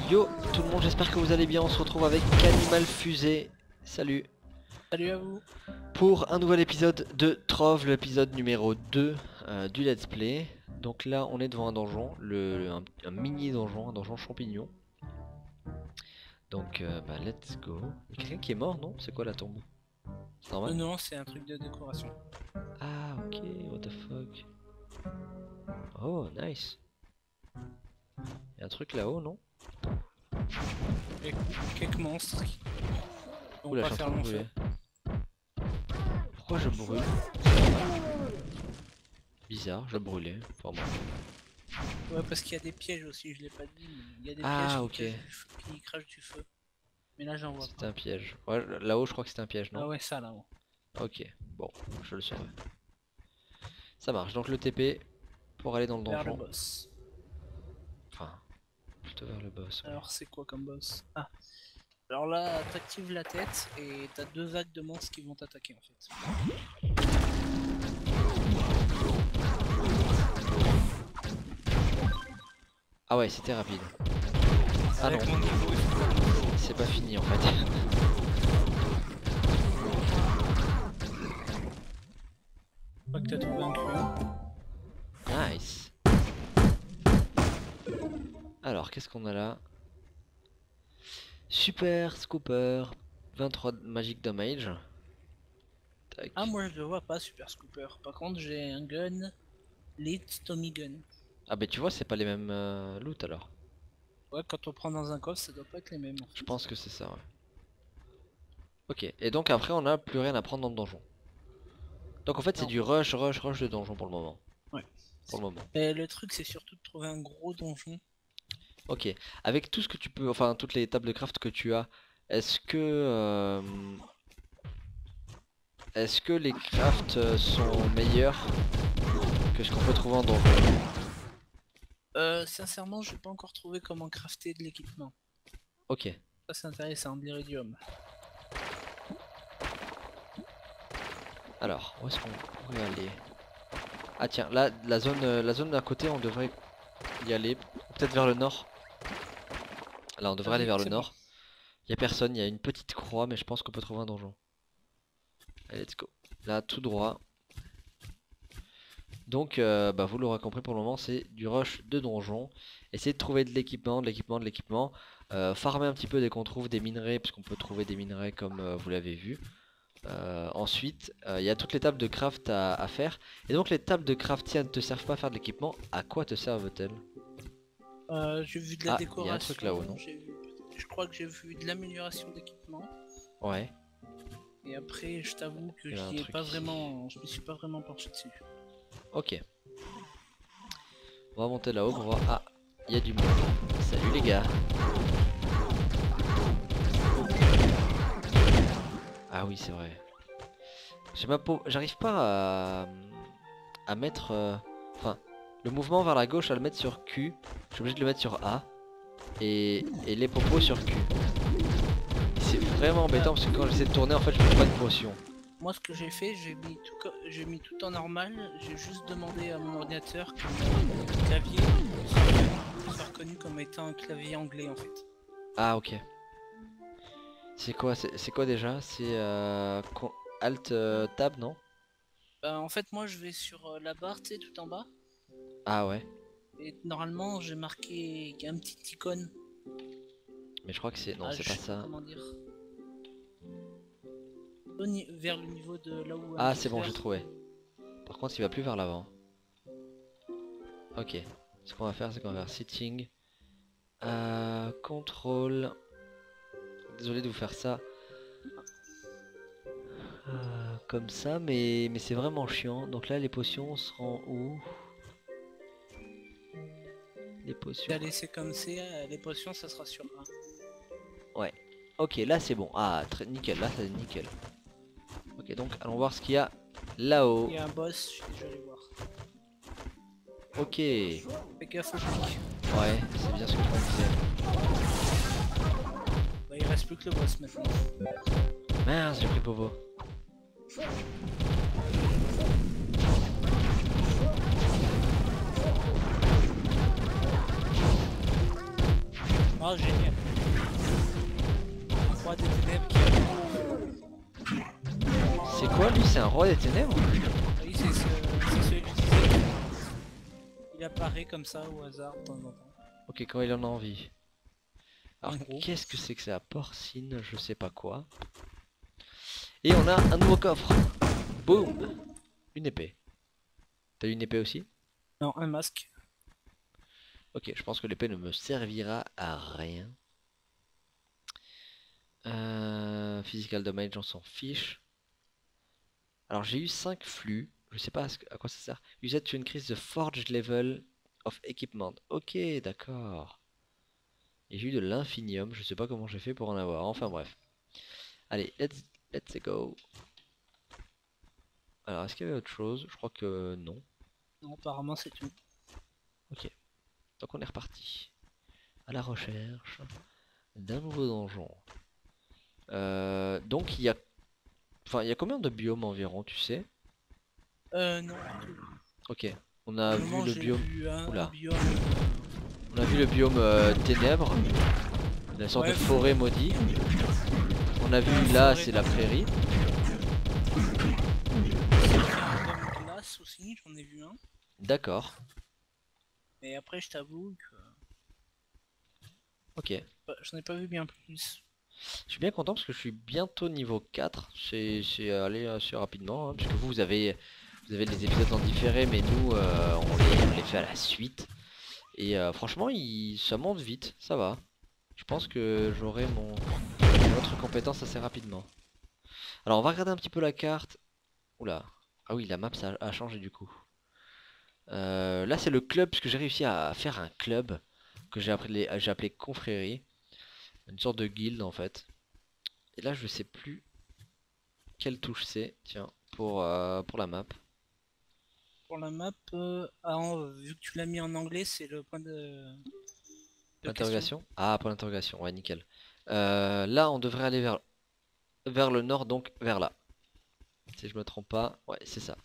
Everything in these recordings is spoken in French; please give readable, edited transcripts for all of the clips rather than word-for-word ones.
Yo tout le monde, j'espère que vous allez bien, on se retrouve avec Animal Fusée. Salut. Salut à vous. Pour un nouvel épisode de Trove, l'épisode numéro 2 du let's play. Donc là on est devant un donjon, un mini donjon, un donjon champignon. Donc bah let's go. Il y a quelqu'un qui est mort, non? C'est quoi la tombe? C'est normal? Non, c'est un truc de décoration. Ah ok, what the fuck. Oh nice. Il y a un truc là-haut, non? Et quelques monstres qui vont Oula, pas je suis faire en train long de feu. brûler. Pourquoi je brûle? Bizarre, je brûlais. Enfin, bon. Ouais, parce qu'il y a des pièges aussi, je l'ai pas dit, mais il y a des Ah, pièges ok. qui crachent du feu. Mais là, j'en vois C'était pas. un piège. Ouais, là-haut, je crois que c'était un piège, non? Ah ouais, ça là-haut. Ok, bon, je le saurai. Ça marche, donc le TP pour aller dans le Vers le donjon. boss. Enfin, plutôt vers le boss. Ouais. Alors, c'est quoi comme boss? Ah. Alors là, t'actives la tête et t'as deux vagues de monstres qui vont t'attaquer en fait. Ah ouais, c'était rapide. Ah non, Avec mon niveau, il faut c'est pas fini en fait. pas que t'as trouvé un crayon. Nice. Alors, qu'est-ce qu'on a là? Super Scooper, 23 magic damage. Tac. Ah, moi je le vois pas, Super Scooper. Par contre, j'ai un gun, Lit Tommy Gun. Ah bah tu vois, c'est pas les mêmes loot alors. Ouais, quand on prend dans un coffre, ça doit pas être les mêmes en fait. Je pense que c'est ça, ouais. Ok, et donc après on a plus rien à prendre dans le donjon. Donc en fait c'est Non. du rush de donjon pour le moment. Ouais. Pour le moment. Et le truc, c'est surtout de trouver un gros donjon. Ok, avec tout ce que tu peux, enfin toutes les tables de craft que tu as, est-ce que les crafts sont meilleurs que ce qu'on peut trouver en donjon? Sincèrement, j'ai pas encore trouvé comment crafter de l'équipement. Ok, Ça, c'est intéressant, de l'iridium. alors où est-ce qu'on pourrait aller? Ah tiens, là la zone d'à côté on devrait y aller, peut-être vers le nord. Là on devrait aller vers le C'est bon. nord. Il y a personne, il y a une petite croix mais je pense qu'on peut trouver un donjon. Allez, let's go. Là tout droit. Donc bah, vous l'aurez compris, pour le moment c'est du rush de donjon. Essayez de trouver de l'équipement, farmer un petit peu dès qu'on trouve des minerais, puisqu'on peut trouver des minerais comme vous l'avez vu. Ensuite il y a toutes les tables de craft à faire. Et donc les tables de craft, si elles ne te servent pas à faire de l'équipement, à quoi te servent-elles? J'ai vu de la Ah, il y a décoration. un truc là-haut, non? Je crois que j'ai vu de l'amélioration d'équipement. Ouais. Et après, je t'avoue que Il y a un j'y ai truc pas ici. vraiment, je me suis pas vraiment penché dessus. Ok. On va monter là-haut pour voir. Ah, il y a du monde. Salut les gars. Ah oui, c'est vrai. J'arrive pas à mettre... Enfin, le mouvement vers la gauche, à le mettre sur Q. Je suis obligé de le mettre sur A. Et les popos sur Q. C'est vraiment embêtant parce que quand j'essaie de tourner, en fait, je trouve pas de potion. Moi, ce que j'ai fait, j'ai mis tout en normal. J'ai juste demandé à mon ordinateur que mon clavier soit reconnu comme étant un clavier anglais en fait. Ah, ok. C'est quoi déjà? C'est Alt Tab, non? Bah, en fait, moi, je vais sur la barre, tu sais, tout en bas. Ah ouais. Et normalement, j'ai marqué qu'il y a un petit icône. Mais je crois que c'est... Non, Ah, c'est je pas sais ça. comment dire. Vers le niveau de là où. Ah, c'est bon, j'ai trouvé. Par contre, il va plus vers l'avant. Ok. Ce qu'on va faire, c'est qu'on va faire Sitting. Contrôle. Désolé de vous faire ça. Comme ça, mais c'est vraiment chiant. Donc là, les potions seront où? Les potions. Tu as laissé comme c'est, les potions, ça sera sur A. Ouais. Ok, là c'est bon. Ah, très nickel. Là, c'est nickel. Ok, donc allons voir ce qu'il y a là-haut. Il y a un boss, je suis déjà allé voir. Ok. Fais gaffe au pic. Ouais, c'est bien ce que je me disais. Bah, il reste plus que le boss maintenant. Mince, j'ai pris Bobo. Oh, génial. Un roi des ténèbres qui a... C'est quoi lui? C'est un roi des ténèbres? Oui, c'est celui que je disais. Il apparaît comme ça au hasard de temps en temps. Ok, quand il en a envie. Alors En gros. qu'est-ce que c'est que la porcine? Je sais pas quoi. Et on a un nouveau coffre. Boum. Une épée. T'as une épée aussi? Non, un masque. Ok, je pense que l'épée ne me servira à rien. Physical damage, on s'en fiche. Alors j'ai eu 5 flux. Je sais pas à quoi ça sert. Use it to increase the forge level of equipment. Ok, d'accord. Et j'ai eu de l'infinium. Je sais pas comment j'ai fait pour en avoir. Enfin bref. Allez, let's go. Alors est-ce qu'il y avait autre chose? Je crois que non. Non, apparemment c'est tout. Ok. Donc on est reparti. À la recherche d'un nouveau donjon. Donc il y a... Enfin, il y a combien de biomes environ, tu sais? Non, du tout. Ok. On a Pour le vu moment, le j'ai biome... vu un Oula. biome. On a vu le biome ténèbres. La sorte Ouais, de forêt maudite. On a vu là, c'est la prairie. Il y a un biome glace aussi, j'en ai vu un. D'accord. Et après, je t'avoue que Ok. j'en ai pas vu bien plus. Je suis bien content parce que je suis bientôt niveau 4. C'est allé assez rapidement. Hein, puisque vous avez les épisodes en différé, mais nous, on les fait à la suite. Et franchement, ça monte vite. Ça va. Je pense que j'aurai mon autre compétence assez rapidement. Alors, on va regarder un petit peu la carte. Oula. Ah oui, la map ça a changé du coup. Là, c'est le club, parce que j'ai réussi à faire un club que j'ai appelé confrérie. Une sorte de guilde en fait. Et là, je sais plus quelle touche c'est, tiens, pour la map. Pour la map, vu que tu l'as mis en anglais, c'est le point de question. Interrogation? Ah, point d'interrogation, ouais, nickel. Là, on devrait aller vers le nord, donc vers là. Si je me trompe pas, ouais, c'est ça.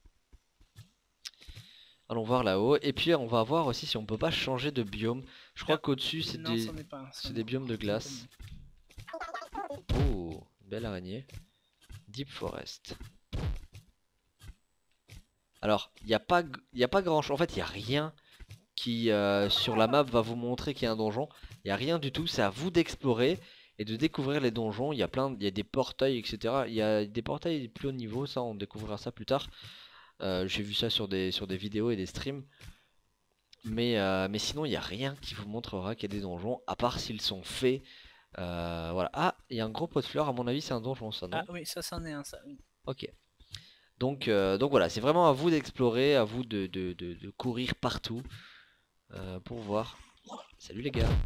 Allons voir là-haut. Et puis, on va voir aussi si on peut pas changer de biome. Je crois qu'au-dessus, c'est Non, c'en est pas un, des biomes de glace. Oh, une belle araignée. Deep Forest. Alors, il n'y a pas grand chose. En fait, il n'y a rien qui, sur la map, va vous montrer qu'il y a un donjon. Il n'y a rien du tout. C'est à vous d'explorer et de découvrir les donjons. Il y a des portails, etc. Il y a des portails plus haut niveau. Ça, on découvrira ça plus tard. J'ai vu ça sur des vidéos et des streams. Mais sinon, il n'y a rien qui vous montrera qu'il y a des donjons, à part s'ils sont faits. Voilà. Ah, il y a un gros pot de fleurs. À mon avis, c'est un donjon, ça, non? Ah oui, ça c'en est un, ça. Oui. Ok. Donc voilà, c'est vraiment à vous d'explorer, à vous de courir partout pour voir. Salut les gars.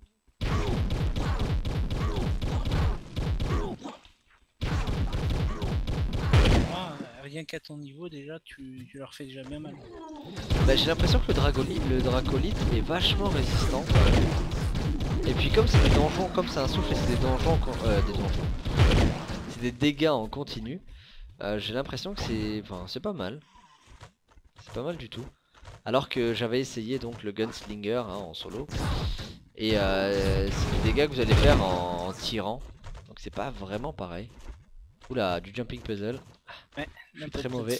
Rien qu'à ton niveau, déjà, tu leur fais déjà bien mal. Bah, j'ai l'impression que le dracolite est vachement résistant. Et puis comme c'est des donjons, comme c'est un souffle et c'est des donjons, c'est des dégâts en continu. J'ai l'impression que c'est pas mal. C'est pas mal du tout. Alors que j'avais essayé donc le gunslinger hein, en solo. Et c'est des dégâts que vous allez faire en tirant. Donc c'est pas vraiment pareil. Oula, du jumping puzzle. Ouais, je suis très mauvais.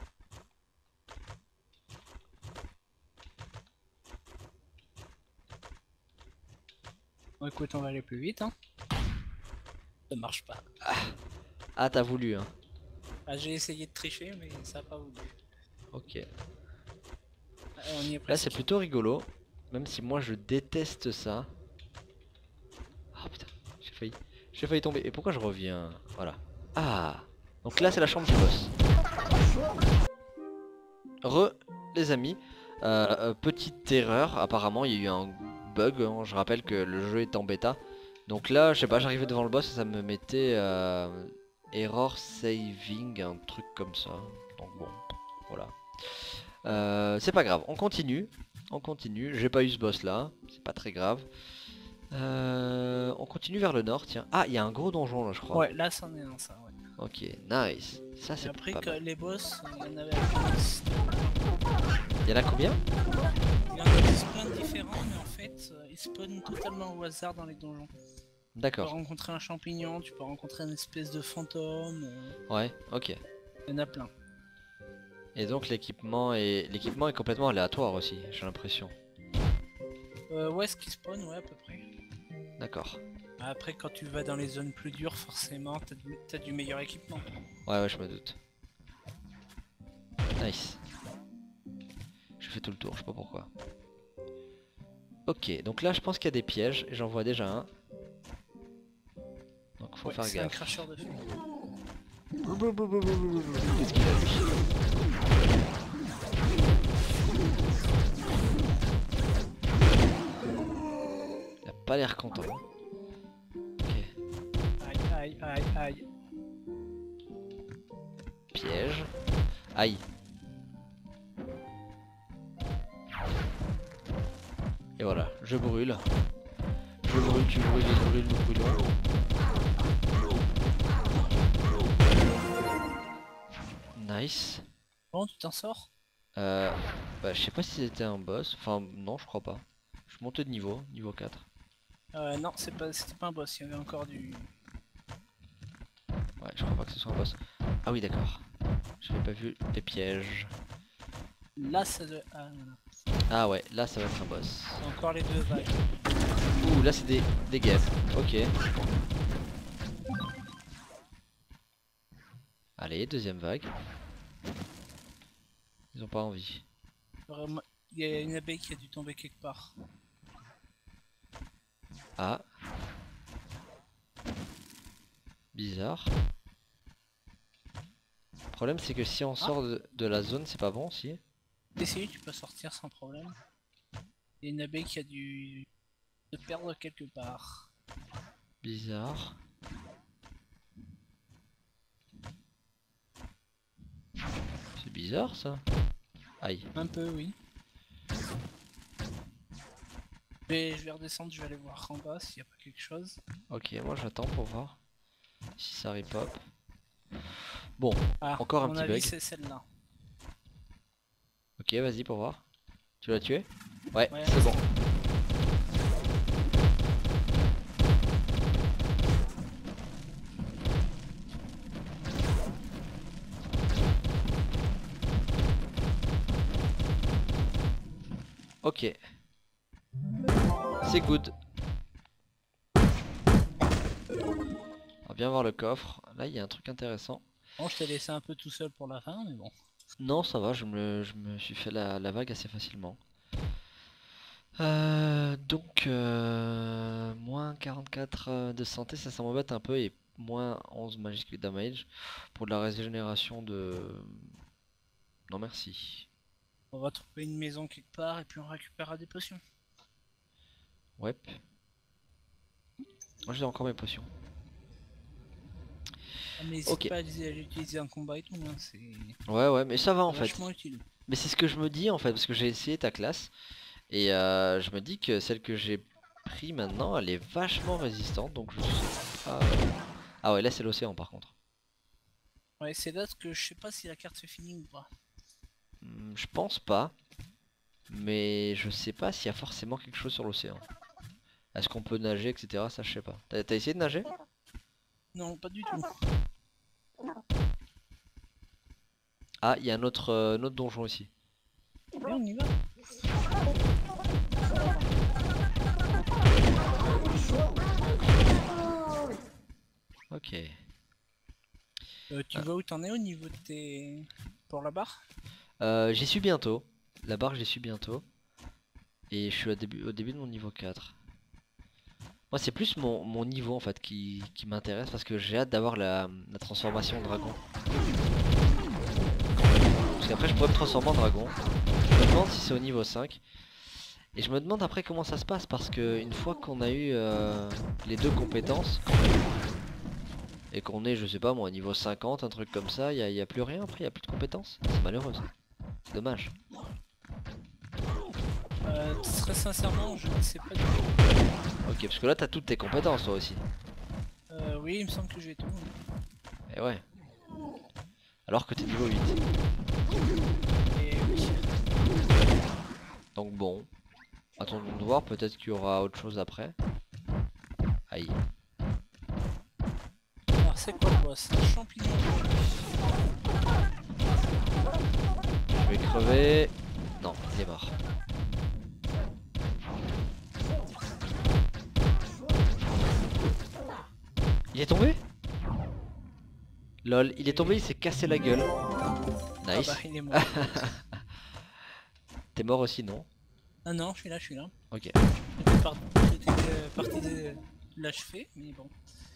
Bon, écoute, on va aller plus vite. Hein. Ça marche pas. Ah, t'as voulu hein. Ah, j'ai essayé de tricher, mais ça a pas voulu. Ok. On y est presque. Là c'est plutôt rigolo. Même si moi je déteste ça. Ah putain, j'ai failli tomber. Et pourquoi je reviens? Voilà. Ah, donc là c'est la chambre du boss. Les amis, petite erreur, apparemment il y a eu un bug, hein. Je rappelle que le jeu est en bêta. Donc là, je sais pas, j'arrivais devant le boss et ça me mettait error saving, un truc comme ça. Donc bon, voilà. C'est pas grave, on continue. J'ai pas eu ce boss là, c'est pas très grave. On continue vers le nord, tiens. Ah, il y a un gros donjon là, je crois. Ouais, là c'en est un, ça, ouais. Ok, nice. Ça c'est après pas que mal. les boss, il y en avait Il y en a combien? Il y en a 10 plein de différents, mais en fait, ils spawnent totalement au hasard dans les donjons. Tu peux D'accord. rencontrer un champignon, tu peux rencontrer une espèce de fantôme, Ouais, ok. il y en a plein. Et donc l'équipement est complètement aléatoire aussi, j'ai l'impression. Ouais, ce qui spawn, ouais, à peu près. D'accord. Après, quand tu vas dans les zones plus dures, forcément, t'as du meilleur équipement. Ouais, je me doute. Nice. Je fais tout le tour, je sais pas pourquoi. Ok, donc là je pense qu'il y a des pièges, et j'en vois déjà un. Donc faut Ouais, faire c'est un gaffe. cracheur de feu. Qu'est-ce qu'il a lui? Il a pas l'air content. Ok, Aïe, aïe, aïe, aïe. piège. Aïe. Et voilà, je brûle. Je brûle, tu brûles, il brûle, nous brûlons. Nice. Bon, tu t'en sors? Bah, je sais pas si c'était un boss. Enfin, non, je crois pas. Je suis monté de niveau 4. Non, c'était pas un boss, il y avait encore du... Ouais, je crois pas que ce soit un boss. Ah oui, d'accord. J'avais pas vu les pièges. Là, ça doit... Ah, voilà. Ah ouais, là ça va être un boss. C'est encore les deux vagues. Ouh, là c'est des guêpes. Ok. Allez, deuxième vague. Ils ont pas envie. Vraiment, il y a une abeille qui a dû tomber quelque part. Ah. Bizarre. Le problème c'est que si on sort de la zone, c'est pas bon si. Essayer, tu peux sortir sans problème. Il y a une abeille qui a dû se perdre quelque part. Bizarre. C'est bizarre ça. Aïe. Un peu, oui. Mais je vais redescendre, je vais aller voir en bas s'il n'y a pas quelque chose. Ok, moi j'attends pour voir si ça ripop. Bon, Ah, encore à un mon petit avis, bug. c'est celle-là. Ok, vas-y pour voir. Tu l'as tué? Ouais, Ouais, c'est bon. Ok. C'est good. On va bien voir le coffre. Là, il y a un truc intéressant. Bon, je t'ai laissé un peu tout seul pour la fin, mais bon. Non, ça va, je me suis fait la vague assez facilement. Donc, moins 44 de santé, ça m'embête un peu. Et moins 11 magic damage pour de la régénération de... Non, merci. On va trouver une maison quelque part et puis on récupérera des potions. Ouais. Moi, j'ai encore mes potions. Ah, mais n'hésite Ok. pas à l'utiliser en combat et tout, hein, c'est Ouais, mais ça va en fait. vachement utile. Mais c'est ce que je me dis en fait, parce que j'ai essayé ta classe. Et je me dis que celle que j'ai pris maintenant, elle est vachement résistante. Donc je sais pas... Ah ouais, là c'est l'océan par contre. Ouais, c'est là que je sais pas si la carte se finit ou pas. Je pense pas. Mais je sais pas s'il y a forcément quelque chose sur l'océan. Est-ce qu'on peut nager, etc. Ça je sais pas. T'as essayé de nager? Non, pas du tout. Ah, il y a un autre donjon aussi. Mais on y va. Ok. Tu vois où t'en es au niveau de tes... pour la barre? J'y suis bientôt. La barre, j'y suis bientôt. Et je suis au début de mon niveau 4. Moi, c'est plus mon niveau en fait qui m'intéresse parce que j'ai hâte d'avoir la transformation en dragon. Parce qu'après, je pourrais me transformer en dragon. Je me demande si c'est au niveau 5. Et je me demande après comment ça se passe parce que une fois qu'on a eu les deux compétences et qu'on est, je sais pas moi, au niveau 50, un truc comme ça, y a plus rien après, y a plus de compétences. C'est malheureux ça. C'est dommage. Très sincèrement, je ne sais pas du tout. Ok, parce que là t'as toutes tes compétences toi aussi. Oui, il me semble que j'ai tout. Et ouais. Alors que t'es niveau 8. Et oui. Donc bon. Attendons de voir, peut-être qu'il y aura autre chose après. Aïe. Alors c'est quoi le boss? Un champignon. Je vais crever. Non, il est mort. Il est tombé? Lol, il est tombé, il s'est cassé la gueule. Ah Nice. bah il est mort. T'es mort aussi, non? Ah non, je suis là, je suis là. Ok. J'étais parti de l'achever, mais bon.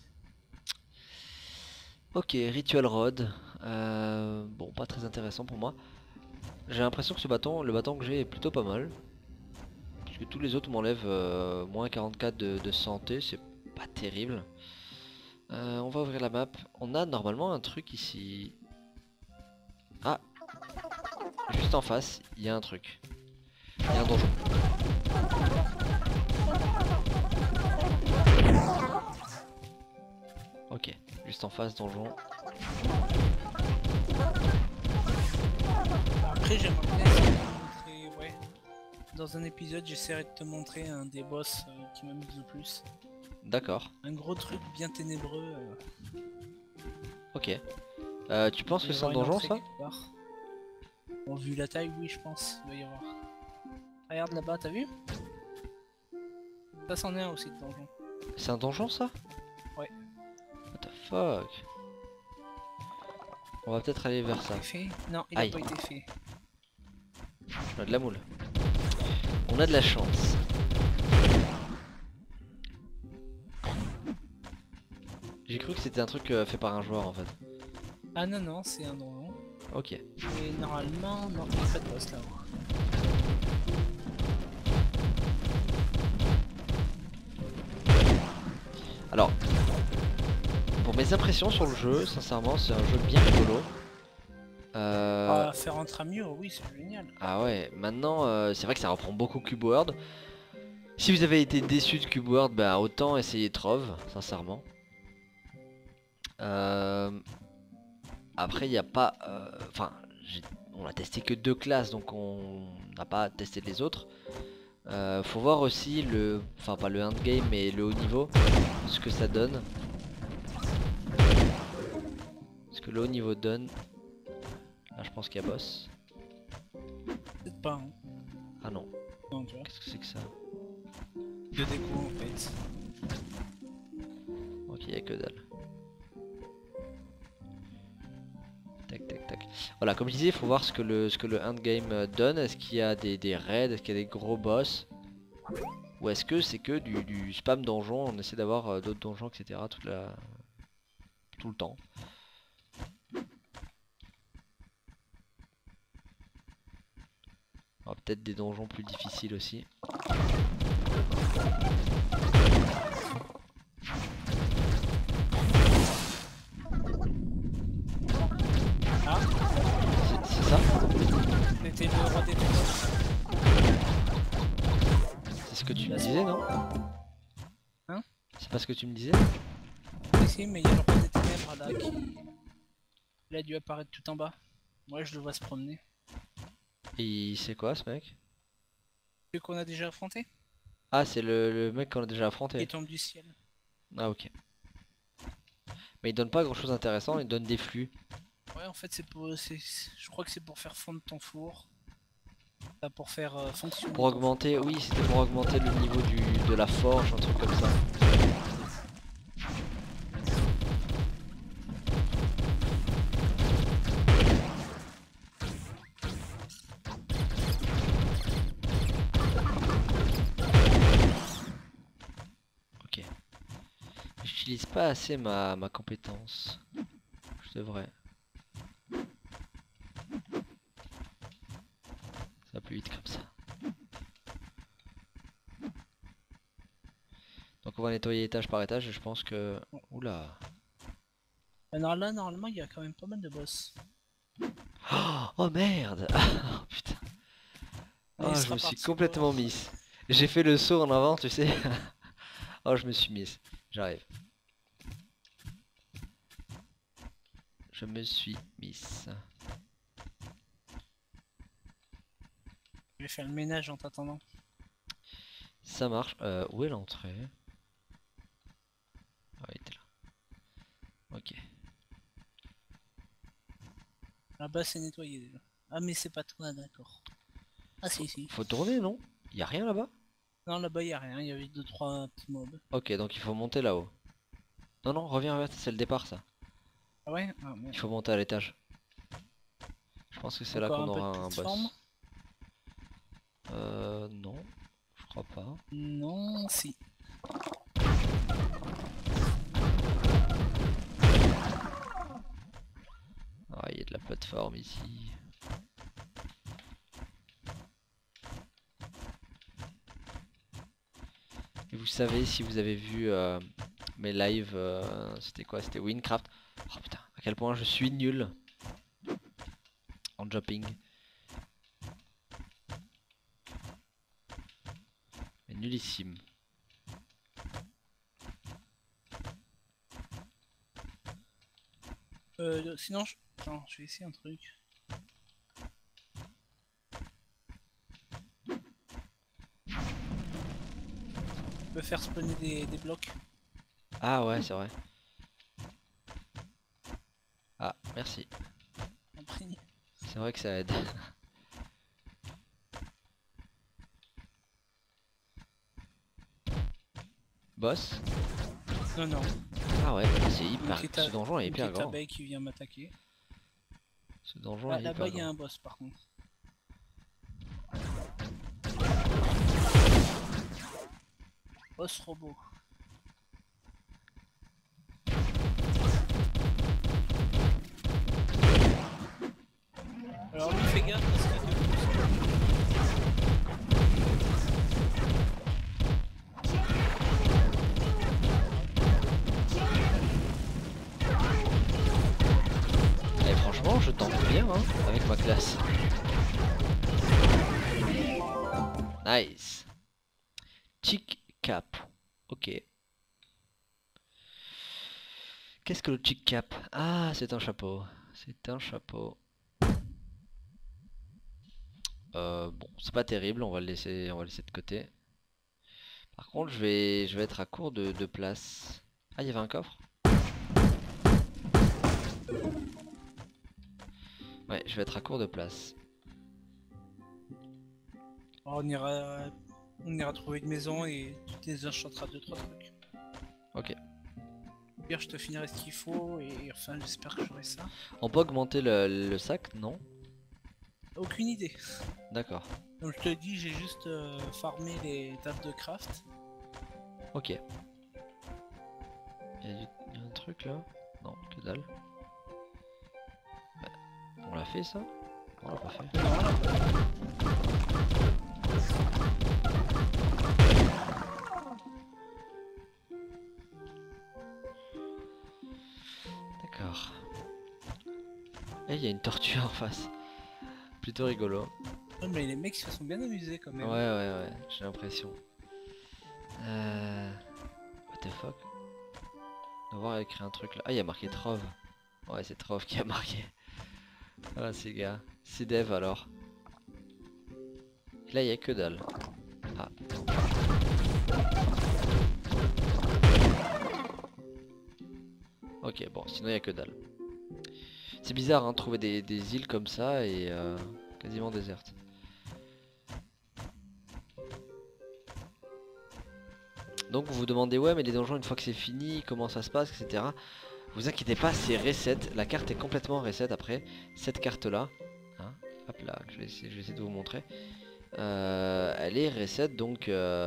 Ok, Ritual Rod. Bon, pas très intéressant pour moi. J'ai l'impression que le bâton que j'ai est plutôt pas mal. Parce que tous les autres m'enlèvent moins 44 de santé, c'est pas terrible. On va ouvrir la map. On a normalement un truc ici. Ah, juste en face, il y a un truc. Il y a un donjon. Ok, juste en face, donjon. Après j'aimerais bien essayer de te montrer, ouais. Dans un épisode j'essaierai de te montrer un des boss qui m'amuse le plus. D'accord, Un gros truc bien ténébreux. ok. Tu penses Il que va y c'est un avoir une donjon entrée ça? quelque part. Bon, vu la taille, oui, je pense. Il va y avoir. Regarde là-bas, t'as vu? Ça, c'en est un aussi de donjon. C'est un donjon ça? Ouais. What the fuck? On va peut-être aller vers ça. Il est fait? Non, il Aïe. a pas été fait. On a de la moule. On a de la chance. J'ai cru que c'était un truc fait par un joueur en fait. Ah non, non, c'est un donjon. Ok. Et normalement, non, il n'y a pas de boss là-haut. Alors, pour mes impressions sur le jeu, sincèrement, c'est un jeu bien rigolo. Faire entre amis, oh oui, c'est génial. Ah ouais, maintenant, c'est vrai que ça reprend beaucoup Cube World. Si vous avez été déçu de Cube World, bah autant essayer Trove, sincèrement. Après, il n'y a pas... Enfin, on a testé que 2 classes, donc on n'a pas testé les autres. Faut voir aussi le... Enfin, pas le endgame, mais le haut niveau, ce que ça donne. Ce que le haut niveau donne. Là, je pense qu'il y a boss. Peut-être pas, hein. Ah non, Non, tu vois. qu'est-ce que c'est que ça? De déco en fait. Ok, il n'y a que dalle. Tac, tac, tac. Voilà, comme je disais, il faut voir ce que le endgame donne. Est-ce qu'il y a des raids? Est-ce qu'il y a des gros boss? Ou est-ce que c'est que du spam donjon? On essaie d'avoir d'autres donjons, etc. Tout le temps. Alors, peut-être des donjons plus difficiles aussi. Ah, C'est ça? c'était le roi des ténèbres. C'est ce que tu me disais, non? Hein? C'est pas ce que tu me disais? Ici, mais il y a le roi des ténèbres là qui. Il a dû apparaître tout en bas. Moi, je le vois se promener. Et c'est quoi ce mec? Celui qu'on a déjà affronté? Ah, c'est le mec qu'on a déjà Il affronté. tombe du ciel. Ah, ok. Mais il donne pas grand chose d'intéressant, il donne des flux. Ouais, en fait, je crois que c'est pour faire fondre ton four. Pas pour faire fonctionner. Pour augmenter, oui, c'était pour augmenter le niveau de la forge, un truc comme ça. Ok. J'utilise pas assez ma compétence. Je devrais. Ça va plus vite comme ça. Donc on va nettoyer étage par étage et je pense que... Oula. Alors là, normalement, il y a quand même pas mal de boss. Oh merde. Oh putain. Mais il Oh, je sera me suis parti complètement voir. miss. J'ai fait le saut en avant, tu sais. Oh, je me suis miss. J'arrive. Je me suis miss. Je vais faire le ménage en t'attendant. Ça marche. Où est l'entrée? Ah, il était là. Ok. Là-bas, c'est nettoyé déjà. Ah, mais c'est pas toi, d'accord. Ah, si. Faut tourner, non? Y a rien là-bas? Non, là-bas, y a rien. Il y avait 2-3 petits mobs. Ok, donc il faut monter là-haut. Non, non, reviens, c'est le départ ça. Ah ouais? Ah, Il merde. faut monter à l'étage. Je pense que c'est là Encore qu'on un peu de aura un plateforme? boss. Non, je crois pas. Non, si. Ah, il y a de la plateforme ici. Et vous savez, si vous avez vu mes lives, c'était quoi? C'était Winecraft. Oh putain, à quel point je suis nul en jumping. Mais nullissime. Sinon, attends, je vais essayer un truc. Je peux faire spawner des blocs. Ah ouais, c'est vrai. Ah, merci. En prix. C'est vrai que ça aide. Boss? Non, non. Ah ouais, c'est hyper. Une petite Ce donjon est une hyper petite grand. abeille qui vient m'attaquer. Ce donjon est Là-bas, hyper il y a grand. un boss par contre. Boss robot. Alors lui, fais gaffe parce qu'il y a deux boss. Et franchement, je tente bien hein, avec ma classe. Nice. Chick cap. Ok. Qu'est-ce que le chick cap? Ah, c'est un chapeau. C'est un chapeau. Bon, c'est pas terrible, on va le laisser de côté. Par contre, je vais être à court de place. Ah, il y avait un coffre? Ouais, je vais être à court de place. Alors, on ira trouver une maison et tu désenchanteras 2-3 trucs. Ok. Pire, je te finirai ce qu'il faut et enfin, j'espère que j'aurai ça. On peut augmenter le sac? Non? Aucune idée. D'accord. Donc je te dis, j'ai juste farmé les tables de craft. Ok. Il y a un truc là? Non, que dalle. Ouais. On l'a fait ça? On l'a pas fait. D'accord. Et il y a une tortue en face. Plutôt rigolo. Ouais, mais les mecs se sont bien amusés quand Ouais, même. ouais, j'ai l'impression. What the fuck? On va voir écrit un truc là. Ah, il y a marqué Trove. Ouais, c'est Trove qui a marqué. Ah, ces gars. C'est dev alors. Et là, il y a que dalle. Ah. Ok, bon, sinon il y a que dalle. C'est bizarre, hein, trouver des îles comme ça et quasiment désertes. Donc vous vous demandez, ouais, mais les donjons, une fois que c'est fini, comment ça se passe, etc. Vous inquiétez pas, c'est reset. La carte est complètement reset après. Cette carte-là, hein, hop là, je vais essayer de vous montrer. Elle est reset, donc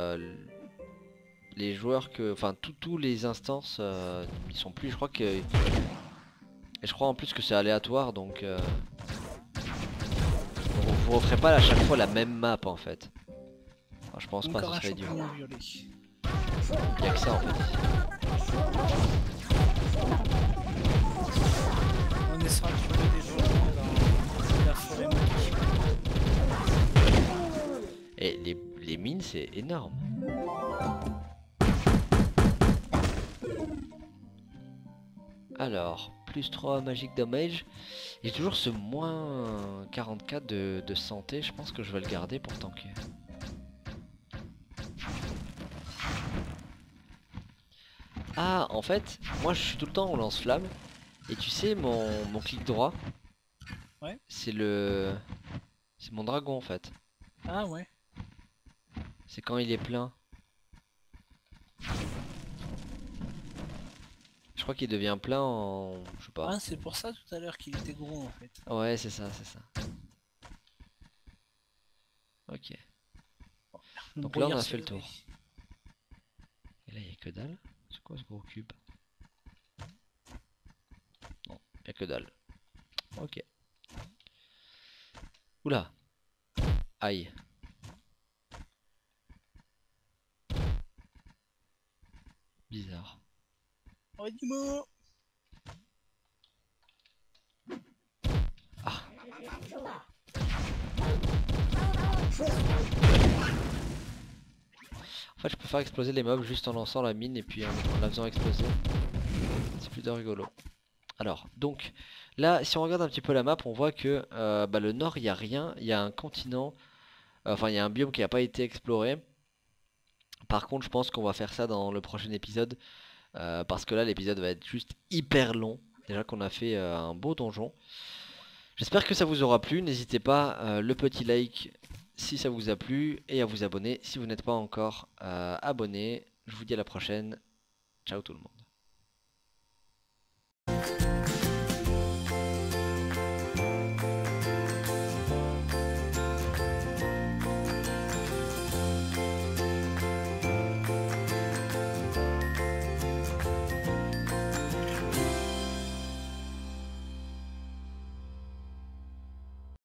les joueurs enfin tous les instances, ils sont plus. Je crois que, et je crois en plus que c'est aléatoire, donc vous referez pas à chaque fois la même map en fait. Enfin, je pense pas, Encore ce un serait idiot. champignon violet. Il y a que ça en fait. On essaiera de trouver des donjons dans la forêt magique. Et les mines, c'est énorme. Alors, plus 3 magic damage. J'ai toujours ce moins 44 de santé. Je pense que je vais le garder pour tanker. Ah, en fait, moi je suis tout le temps en lance-flamme. Et tu sais, mon clic droit, Ouais. c'est le... C'est mon dragon en fait. Ah ouais. C'est quand il est plein. Je crois qu'il devient plein en... Je sais pas. Ah, c'est pour ça tout à l'heure qu'il était gros en fait. Ouais, c'est ça, c'est ça. Ok. Le Donc là, on brouillard a s'est fait le levé. tour. Et là, il y a que dalle. C'est quoi ce gros cube? Non, il y a que dalle. Ok. Oula. Aïe. Bizarre. Oh, dis-moi. Ah. En fait, je peux faire exploser les mobs juste en lançant la mine et puis en la faisant exploser. C'est plutôt rigolo. Alors, donc, là, si on regarde un petit peu la map, on voit que bah, le nord, il n'y a rien. Il y a un continent, enfin, il y a un biome qui n'a pas été exploré. Par contre, je pense qu'on va faire ça dans le prochain épisode. Parce que là, l'épisode va être juste hyper long. Déjà qu'on a fait un beau donjon. J'espère que ça vous aura plu. N'hésitez pas, le petit like si ça vous a plu. Et à vous abonner si vous n'êtes pas encore abonné. Je vous dis à la prochaine. Ciao tout le monde.